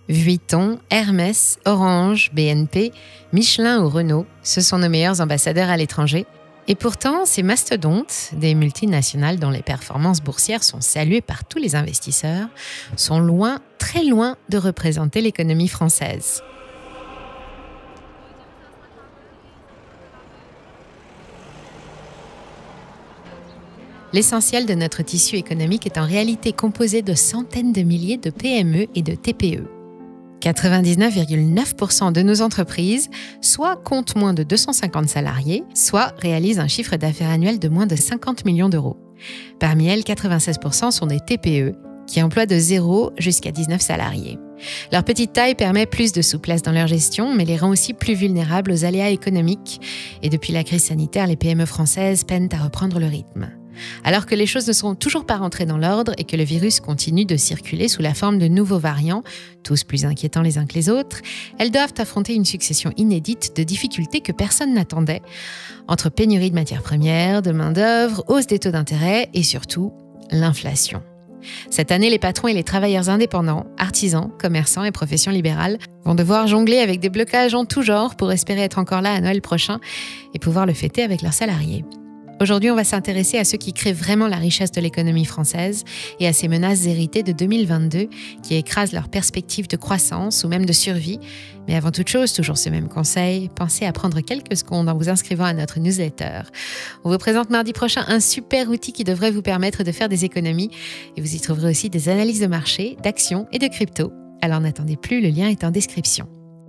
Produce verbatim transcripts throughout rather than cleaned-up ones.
Vuitton, Hermès, Orange, B N P, Michelin ou Renault, ce sont nos meilleurs ambassadeurs à l'étranger. Et pourtant, ces mastodontes, des multinationales dont les performances boursières sont saluées par tous les investisseurs, sont loin, très loin de représenter l'économie française. L'essentiel de notre tissu économique est en réalité composé de centaines de milliers de P M E et de T P E. quatre-vingt-dix-neuf virgule neuf pour cent de nos entreprises soit comptent moins de deux cent cinquante salariés, soit réalisent un chiffre d'affaires annuel de moins de cinquante millions d'euros. Parmi elles, quatre-vingt-seize pour cent sont des T P E, qui emploient de zéro jusqu'à dix-neuf salariés. Leur petite taille permet plus de souplesse dans leur gestion, mais les rend aussi plus vulnérables aux aléas économiques. Et depuis la crise sanitaire, les P M E françaises peinent à reprendre le rythme. Alors que les choses ne sont toujours pas rentrées dans l'ordre et que le virus continue de circuler sous la forme de nouveaux variants, tous plus inquiétants les uns que les autres, elles doivent affronter une succession inédite de difficultés que personne n'attendait, entre pénurie de matières premières, de main-d'œuvre, hausse des taux d'intérêt et surtout l'inflation. Cette année, les patrons et les travailleurs indépendants, artisans, commerçants et professions libérales vont devoir jongler avec des blocages en tout genre pour espérer être encore là à Noël prochain et pouvoir le fêter avec leurs salariés. Aujourd'hui, on va s'intéresser à ceux qui créent vraiment la richesse de l'économie française et à ces menaces héritées de deux mille vingt-deux qui écrasent leurs perspectives de croissance ou même de survie. Mais avant toute chose, toujours ce même conseil, pensez à prendre quelques secondes en vous inscrivant à notre newsletter. On vous présente mardi prochain un super outil qui devrait vous permettre de faire des économies et vous y trouverez aussi des analyses de marché, d'actions et de crypto. Alors n'attendez plus, le lien est en description.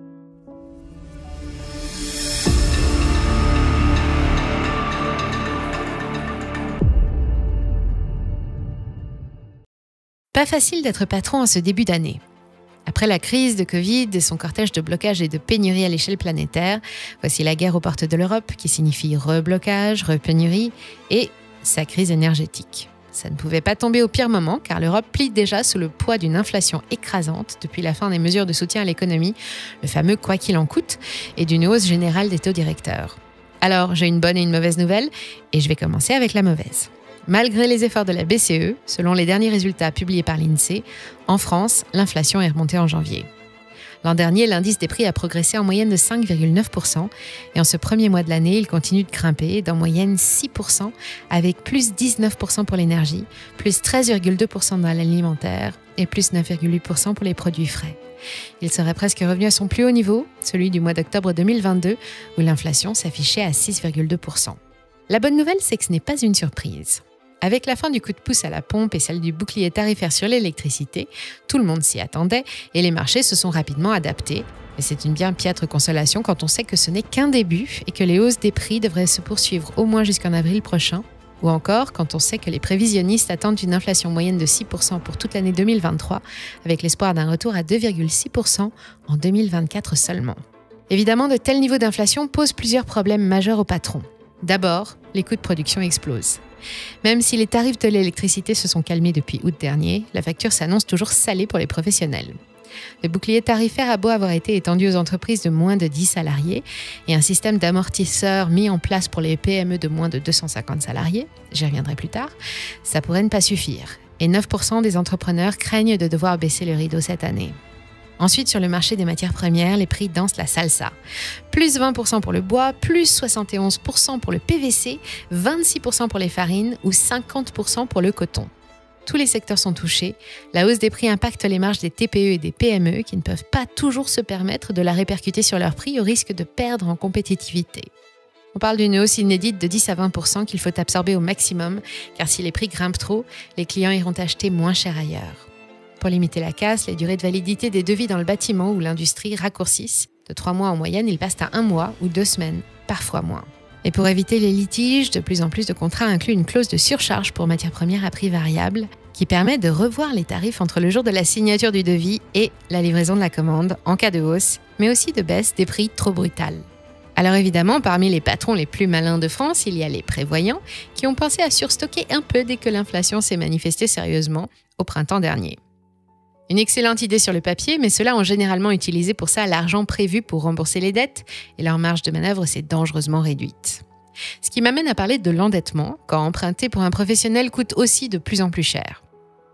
Pas facile d'être patron en ce début d'année. Après la crise de Covid et son cortège de blocages et de pénuries à l'échelle planétaire, voici la guerre aux portes de l'Europe qui signifie reblocage, repénurie et sa crise énergétique. Ça ne pouvait pas tomber au pire moment car l'Europe plie déjà sous le poids d'une inflation écrasante depuis la fin des mesures de soutien à l'économie, le fameux « quoi qu'il en coûte » et d'une hausse générale des taux directeurs. Alors, j'ai une bonne et une mauvaise nouvelle et je vais commencer avec la mauvaise. Malgré les efforts de la B C E, selon les derniers résultats publiés par l'INSEE, en France, l'inflation est remontée en janvier. L'an dernier, l'indice des prix a progressé en moyenne de cinq virgule neuf pour cent et en ce premier mois de l'année, il continue de grimper d'en moyenne six pour cent avec plus dix-neuf pour cent pour l'énergie, plus treize virgule deux pour cent dans l'alimentaire et plus neuf virgule huit pour cent pour les produits frais. Il serait presque revenu à son plus haut niveau, celui du mois d'octobre deux mille vingt-deux, où l'inflation s'affichait à six virgule deux pour cent. La bonne nouvelle, c'est que ce n'est pas une surprise. Avec la fin du coup de pouce à la pompe et celle du bouclier tarifaire sur l'électricité, tout le monde s'y attendait et les marchés se sont rapidement adaptés. Mais c'est une bien piètre consolation quand on sait que ce n'est qu'un début et que les hausses des prix devraient se poursuivre au moins jusqu'en avril prochain. Ou encore quand on sait que les prévisionnistes attendent une inflation moyenne de six pour cent pour toute l'année deux mille vingt-trois, avec l'espoir d'un retour à deux virgule six pour cent en deux mille vingt-quatre seulement. Évidemment, de tels niveaux d'inflation posent plusieurs problèmes majeurs aux patrons. D'abord, les coûts de production explosent. Même si les tarifs de l'électricité se sont calmés depuis août dernier, la facture s'annonce toujours salée pour les professionnels. Le bouclier tarifaire a beau avoir été étendu aux entreprises de moins de dix salariés et un système d'amortisseurs mis en place pour les P M E de moins de deux cent cinquante salariés, j'y reviendrai plus tard, ça pourrait ne pas suffire. Et neuf pour cent des entrepreneurs craignent de devoir baisser le rideau cette année. Ensuite, sur le marché des matières premières, les prix dansent la salsa. Plus vingt pour cent pour le bois, plus soixante et onze pour cent pour le P V C, vingt-six pour cent pour les farines ou cinquante pour cent pour le coton. Tous les secteurs sont touchés. La hausse des prix impacte les marges des T P E et des P M E qui ne peuvent pas toujours se permettre de la répercuter sur leurs prix au risque de perdre en compétitivité. On parle d'une hausse inédite de dix à vingt pour cent qu'il faut absorber au maximum, car si les prix grimpent trop, les clients iront acheter moins cher ailleurs. Pour limiter la casse, les durées de validité des devis dans le bâtiment ou l'industrie raccourcissent. De trois mois en moyenne, ils passent à un mois ou deux semaines, parfois moins. Et pour éviter les litiges, de plus en plus de contrats incluent une clause de surcharge pour matières premières à prix variable qui permet de revoir les tarifs entre le jour de la signature du devis et la livraison de la commande en cas de hausse, mais aussi de baisse des prix trop brutales. Alors évidemment, parmi les patrons les plus malins de France, il y a les prévoyants qui ont pensé à surstocker un peu dès que l'inflation s'est manifestée sérieusement au printemps dernier. Une excellente idée sur le papier, mais ceux-là ont généralement utilisé pour ça l'argent prévu pour rembourser les dettes et leur marge de manœuvre s'est dangereusement réduite. Ce qui m'amène à parler de l'endettement, quand emprunter pour un professionnel coûte aussi de plus en plus cher.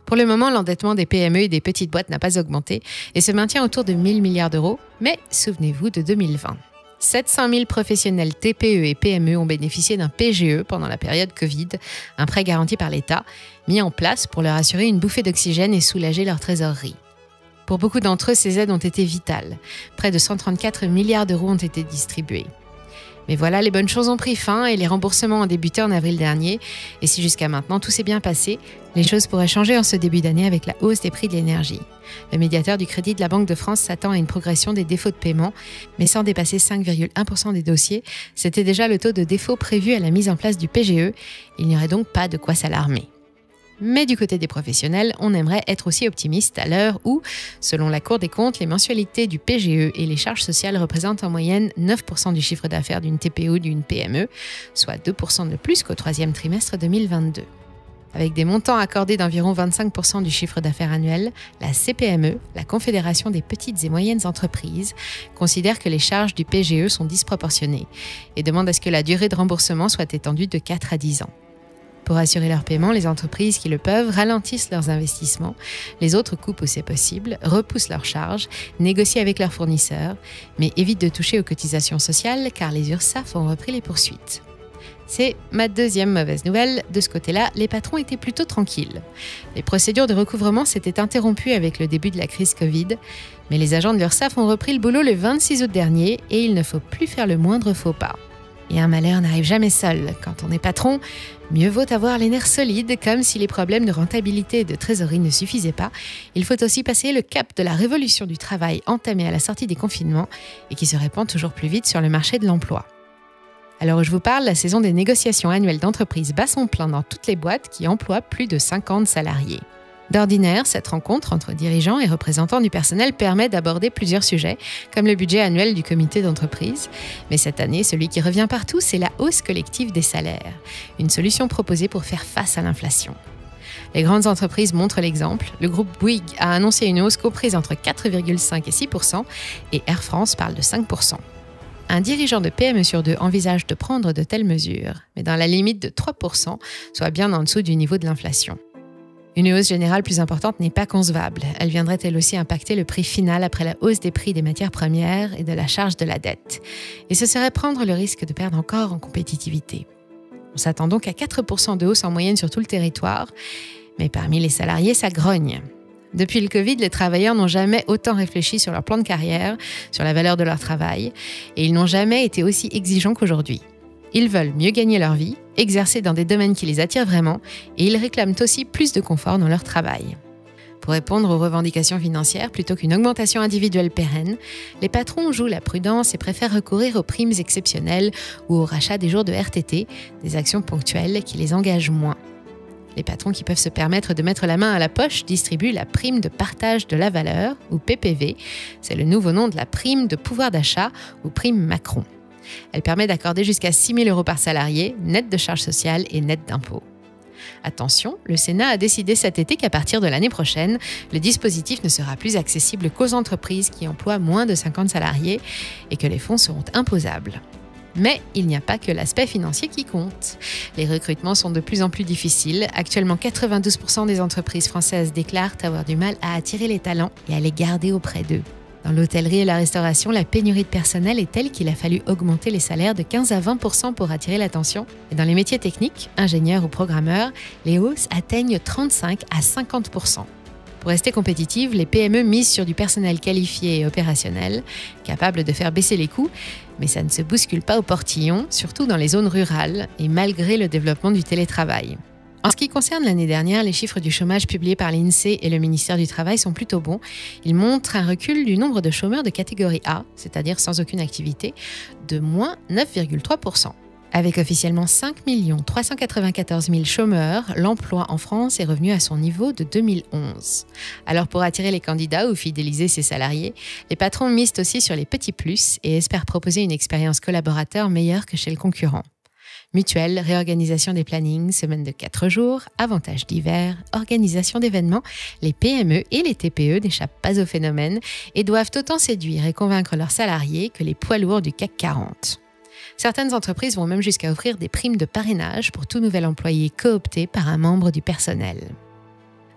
Pour le moment, l'endettement des P M E et des petites boîtes n'a pas augmenté et se maintient autour de mille milliards d'euros, mais souvenez-vous de deux mille vingt. sept cent mille professionnels T P E et P M E ont bénéficié d'un P G E pendant la période Covid, un prêt garanti par l'État, mis en place pour leur assurer une bouffée d'oxygène et soulager leur trésorerie. Pour beaucoup d'entre eux, ces aides ont été vitales. Près de cent trente-quatre milliards d'euros ont été distribués. Mais voilà, les bonnes choses ont pris fin et les remboursements ont débuté en avril dernier. Et si jusqu'à maintenant tout s'est bien passé, les choses pourraient changer en ce début d'année avec la hausse des prix de l'énergie. Le médiateur du crédit de la Banque de France s'attend à une progression des défauts de paiement, mais sans dépasser cinq virgule un pour cent des dossiers. C'était déjà le taux de défaut prévu à la mise en place du P G E. Il n'y aurait donc pas de quoi s'alarmer. Mais du côté des professionnels, on aimerait être aussi optimiste à l'heure où, selon la Cour des comptes, les mensualités du P G E et les charges sociales représentent en moyenne neuf pour cent du chiffre d'affaires d'une T P E ou d'une P M E, soit deux pour cent de plus qu'au troisième trimestre deux mille vingt-deux. Avec des montants accordés d'environ vingt-cinq pour cent du chiffre d'affaires annuel, la C P M E, la Confédération des petites et moyennes entreprises, considère que les charges du P G E sont disproportionnées et demande à ce que la durée de remboursement soit étendue de quatre à dix ans. Pour assurer leur paiement, les entreprises qui le peuvent ralentissent leurs investissements, les autres coupent où c'est possible, repoussent leurs charges, négocient avec leurs fournisseurs, mais évitent de toucher aux cotisations sociales car les URSSAF ont repris les poursuites. C'est ma deuxième mauvaise nouvelle. De ce côté-là, les patrons étaient plutôt tranquilles. Les procédures de recouvrement s'étaient interrompues avec le début de la crise Covid, mais les agents de l'URSSAF ont repris le boulot le vingt-six août dernier et il ne faut plus faire le moindre faux pas. Et un malheur n'arrive jamais seul. Quand on est patron, mieux vaut avoir les nerfs solides, comme si les problèmes de rentabilité et de trésorerie ne suffisaient pas. Il faut aussi passer le cap de la révolution du travail entamée à la sortie des confinements et qui se répand toujours plus vite sur le marché de l'emploi. Alors où je vous parle, la saison des négociations annuelles d'entreprise bat son plein dans toutes les boîtes qui emploient plus de cinquante salariés. D'ordinaire, cette rencontre entre dirigeants et représentants du personnel permet d'aborder plusieurs sujets, comme le budget annuel du comité d'entreprise. Mais cette année, celui qui revient partout, c'est la hausse collective des salaires, une solution proposée pour faire face à l'inflation. Les grandes entreprises montrent l'exemple. Le groupe Bouygues a annoncé une hausse comprise entre quatre virgule cinq et six pour cent et Air France parle de cinq pour cent. Un dirigeant de P M E sur deux envisage de prendre de telles mesures, mais dans la limite de trois pour cent, soit bien en dessous du niveau de l'inflation. Une hausse générale plus importante n'est pas concevable. Elle viendrait elle aussi impacter le prix final après la hausse des prix des matières premières et de la charge de la dette. Et ce serait prendre le risque de perdre encore en compétitivité. On s'attend donc à quatre pour cent de hausse en moyenne sur tout le territoire, mais parmi les salariés, ça grogne. Depuis le Covid, les travailleurs n'ont jamais autant réfléchi sur leur plan de carrière, sur la valeur de leur travail, et ils n'ont jamais été aussi exigeants qu'aujourd'hui. Ils veulent mieux gagner leur vie, exercer dans des domaines qui les attirent vraiment, et ils réclament aussi plus de confort dans leur travail. Pour répondre aux revendications financières, plutôt qu'une augmentation individuelle pérenne, les patrons jouent la prudence et préfèrent recourir aux primes exceptionnelles ou au rachat des jours de R T T, des actions ponctuelles qui les engagent moins. Les patrons qui peuvent se permettre de mettre la main à la poche distribuent la prime de partage de la valeur, ou P P V. C'est le nouveau nom de la prime de pouvoir d'achat, ou prime Macron. Elle permet d'accorder jusqu'à six mille euros par salarié, net de charges sociales et net d'impôts. Attention, le Sénat a décidé cet été qu'à partir de l'année prochaine, le dispositif ne sera plus accessible qu'aux entreprises qui emploient moins de cinquante salariés et que les fonds seront imposables. Mais il n'y a pas que l'aspect financier qui compte. Les recrutements sont de plus en plus difficiles. Actuellement, quatre-vingt-douze pour cent des entreprises françaises déclarent avoir du mal à attirer les talents et à les garder auprès d'eux. Dans l'hôtellerie et la restauration, la pénurie de personnel est telle qu'il a fallu augmenter les salaires de quinze à vingt pour cent pour attirer l'attention. Et dans les métiers techniques, ingénieurs ou programmeurs, les hausses atteignent trente-cinq à cinquante pour cent. Pour rester compétitives, les P M E misent sur du personnel qualifié et opérationnel, capable de faire baisser les coûts, mais ça ne se bouscule pas au portillon, surtout dans les zones rurales et malgré le développement du télétravail. En ce qui concerne l'année dernière, les chiffres du chômage publiés par l'INSEE et le ministère du Travail sont plutôt bons. Ils montrent un recul du nombre de chômeurs de catégorie A, c'est-à-dire sans aucune activité, de moins neuf virgule trois pour cent. Avec officiellement cinq millions trois cent quatre-vingt-quatorze mille chômeurs, l'emploi en France est revenu à son niveau de deux mille onze. Alors pour attirer les candidats ou fidéliser ses salariés, les patrons misent aussi sur les petits plus et espèrent proposer une expérience collaborateur meilleure que chez le concurrent. Mutuelle, réorganisation des plannings, semaine de quatre jours, avantages divers, organisation d'événements, les P M E et les T P E n'échappent pas au phénomène et doivent autant séduire et convaincre leurs salariés que les poids lourds du C A C quarante. Certaines entreprises vont même jusqu'à offrir des primes de parrainage pour tout nouvel employé coopté par un membre du personnel.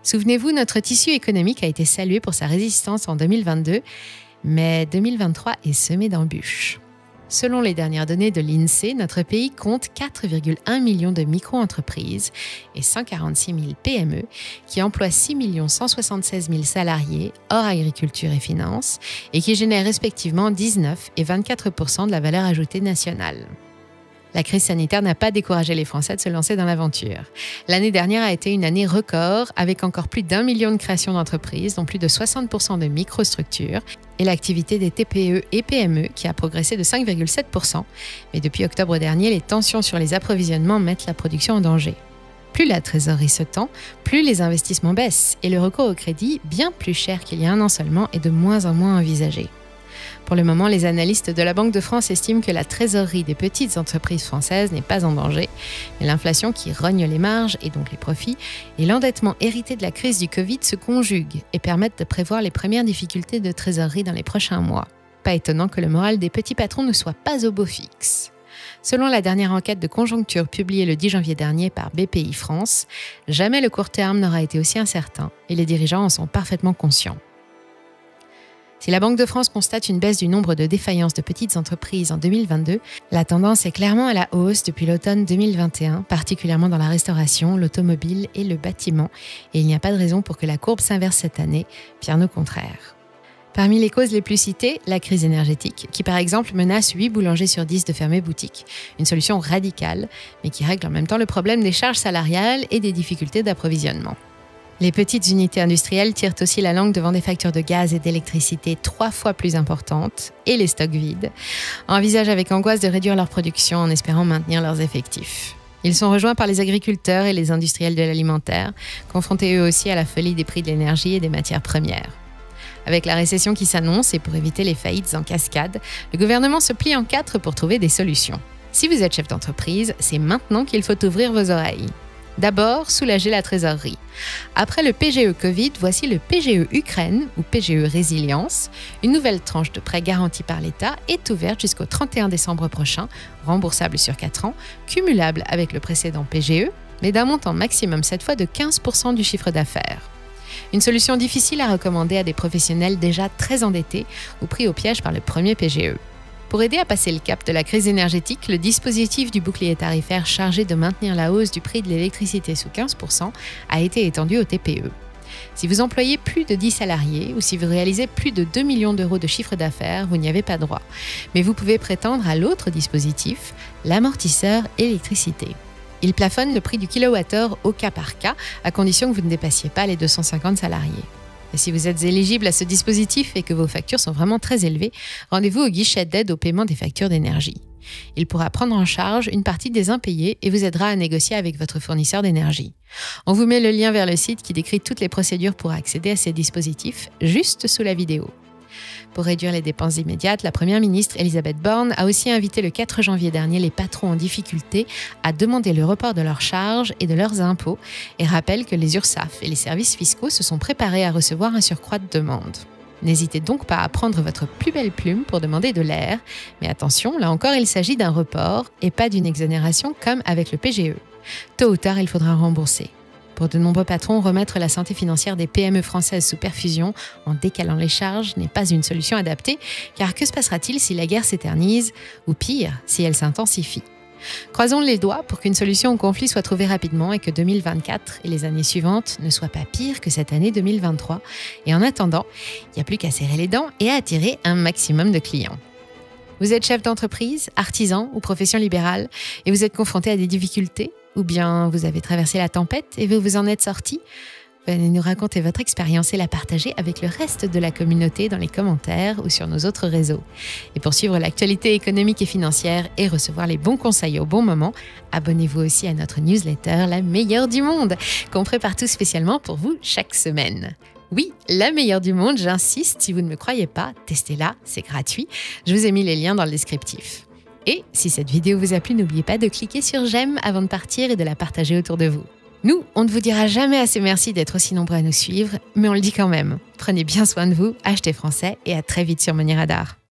Souvenez-vous, notre tissu économique a été salué pour sa résistance en deux mille vingt-deux, mais deux mille vingt-trois est semé d'embûches. Selon les dernières données de l'INSEE, notre pays compte quatre virgule un million de micro-entreprises et cent quarante-six mille P M E qui emploient six millions cent soixante-seize mille salariés hors agriculture et finances et qui génèrent respectivement dix-neuf et vingt-quatre pour cent de la valeur ajoutée nationale. La crise sanitaire n'a pas découragé les Français de se lancer dans l'aventure. L'année dernière a été une année record, avec encore plus d'un million de créations d'entreprises, dont plus de soixante pour cent de microstructures, et l'activité des T P E et P M E qui a progressé de cinq virgule sept pour cent. Mais depuis octobre dernier, les tensions sur les approvisionnements mettent la production en danger. Plus la trésorerie se tend, plus les investissements baissent, et le recours au crédit, bien plus cher qu'il y a un an seulement, est de moins en moins envisagé. Pour le moment, les analystes de la Banque de France estiment que la trésorerie des petites entreprises françaises n'est pas en danger, mais l'inflation qui rogne les marges et donc les profits et l'endettement hérité de la crise du Covid se conjuguent et permettent de prévoir les premières difficultés de trésorerie dans les prochains mois. Pas étonnant que le moral des petits patrons ne soit pas au beau fixe. Selon la dernière enquête de conjoncture publiée le dix janvier dernier par B P I France, jamais le court terme n'aura été aussi incertain et les dirigeants en sont parfaitement conscients. Si la Banque de France constate une baisse du nombre de défaillances de petites entreprises en deux mille vingt-deux, la tendance est clairement à la hausse depuis l'automne deux mille vingt et un, particulièrement dans la restauration, l'automobile et le bâtiment, et il n'y a pas de raison pour que la courbe s'inverse cette année, bien au contraire. Parmi les causes les plus citées, la crise énergétique, qui par exemple menace huit boulangers sur dix de fermer boutique, une solution radicale, mais qui règle en même temps le problème des charges salariales et des difficultés d'approvisionnement. Les petites unités industrielles tirent aussi la langue devant des factures de gaz et d'électricité trois fois plus importantes et les stocks vides, envisagent avec angoisse de réduire leur production en espérant maintenir leurs effectifs. Ils sont rejoints par les agriculteurs et les industriels de l'alimentaire, confrontés eux aussi à la folie des prix de l'énergie et des matières premières. Avec la récession qui s'annonce et pour éviter les faillites en cascade, le gouvernement se plie en quatre pour trouver des solutions. Si vous êtes chef d'entreprise, c'est maintenant qu'il faut ouvrir vos oreilles. D'abord, soulager la trésorerie. Après le P G E Covid, voici le P G E Ukraine ou P G E Résilience. Une nouvelle tranche de prêt garantie par l'État est ouverte jusqu'au trente et un décembre prochain, remboursable sur quatre ans, cumulable avec le précédent P G E, mais d'un montant maximum cette fois de quinze pour cent du chiffre d'affaires. Une solution difficile à recommander à des professionnels déjà très endettés ou pris au piège par le premier P G E. Pour aider à passer le cap de la crise énergétique, le dispositif du bouclier tarifaire chargé de maintenir la hausse du prix de l'électricité sous quinze pour cent a été étendu aux T P E. Si vous employez plus de dix salariés ou si vous réalisez plus de deux millions d'euros de chiffre d'affaires, vous n'y avez pas droit. Mais vous pouvez prétendre à l'autre dispositif, l'amortisseur électricité. Il plafonne le prix du kilowattheure au cas par cas, à condition que vous ne dépassiez pas les deux cent cinquante salariés. Et si vous êtes éligible à ce dispositif et que vos factures sont vraiment très élevées, rendez-vous au guichet d'aide au paiement des factures d'énergie. Il pourra prendre en charge une partie des impayés et vous aidera à négocier avec votre fournisseur d'énergie. On vous met le lien vers le site qui décrit toutes les procédures pour accéder à ces dispositifs, juste sous la vidéo. Pour réduire les dépenses immédiates, la Première ministre Elisabeth Borne a aussi invité le quatre janvier dernier les patrons en difficulté à demander le report de leurs charges et de leurs impôts et rappelle que les URSSAF et les services fiscaux se sont préparés à recevoir un surcroît de demandes. N'hésitez donc pas à prendre votre plus belle plume pour demander de l'air, mais attention, là encore il s'agit d'un report et pas d'une exonération comme avec le P G E. Tôt ou tard, il faudra rembourser. Pour de nombreux patrons, remettre la santé financière des P M E françaises sous perfusion en décalant les charges n'est pas une solution adaptée, car que se passera-t-il si la guerre s'éternise, ou pire, si elle s'intensifie? Croisons les doigts pour qu'une solution au conflit soit trouvée rapidement et que deux mille vingt-quatre et les années suivantes ne soient pas pires que cette année deux mille vingt-trois. Et en attendant, il n'y a plus qu'à serrer les dents et à attirer un maximum de clients. Vous êtes chef d'entreprise, artisan ou profession libérale et vous êtes confronté à des difficultés? Ou bien vous avez traversé la tempête et vous vous en êtes sorti? Venez nous raconter votre expérience et la partager avec le reste de la communauté dans les commentaires ou sur nos autres réseaux. Et pour suivre l'actualité économique et financière et recevoir les bons conseils au bon moment, abonnez-vous aussi à notre newsletter La meilleure du monde, qu'on prépare tout spécialement pour vous chaque semaine. Oui, la meilleure du monde, j'insiste, si vous ne me croyez pas, testez-la, c'est gratuit. Je vous ai mis les liens dans le descriptif. Et si cette vidéo vous a plu, n'oubliez pas de cliquer sur j'aime avant de partir et de la partager autour de vous. Nous, on ne vous dira jamais assez merci d'être aussi nombreux à nous suivre, mais on le dit quand même. Prenez bien soin de vous, achetez français et à très vite sur Money Radar.